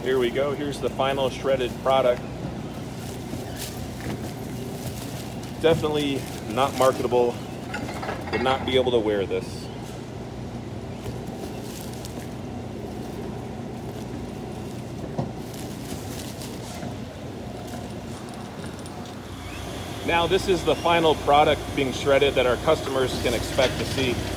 Here we go. Here's the final shredded product. Definitely not marketable. Would not be able to wear this. Now this is the final product being shredded that our customers can expect to see.